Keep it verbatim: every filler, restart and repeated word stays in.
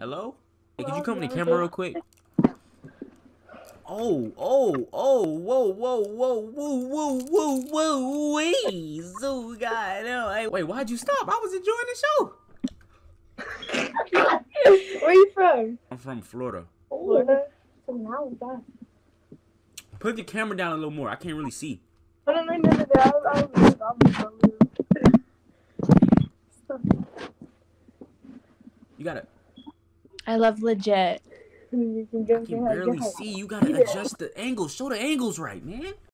Hello? Hey, could you come in the camera real quick? Oh, oh, oh, whoa, whoa, whoa, woo, woo, woo, woo, wee, so goddamn. Hey, wait, why'd you stop? I was enjoying the show. Where you from? I'm from Florida. Florida? So now what's that? Put the camera down a little more. I can't really see. I don't know none of that. I was, I was, I was, I was, You gotta. I love Lvgit. You can, I can barely see. You gotta adjust the angles. Show the angles right, man.